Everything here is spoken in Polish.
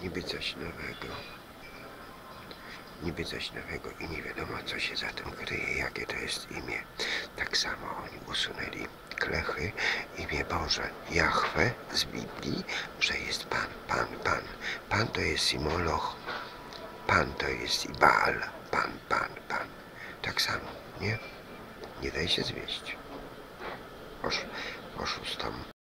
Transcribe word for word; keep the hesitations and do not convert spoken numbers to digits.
niby coś nowego. Niby coś nowego i nie wiadomo, co się za tym kryje, jakie to jest imię. Tak samo oni usunęli klechy, imię Boże, Jahwe z Biblii, że jest Pan, Pan, Pan. Pan to jest i Moloch, Pan to jest i Baal, Pan, Pan, Pan. Tak samo, nie? Nie daj się zwieść. Osz, oszustom.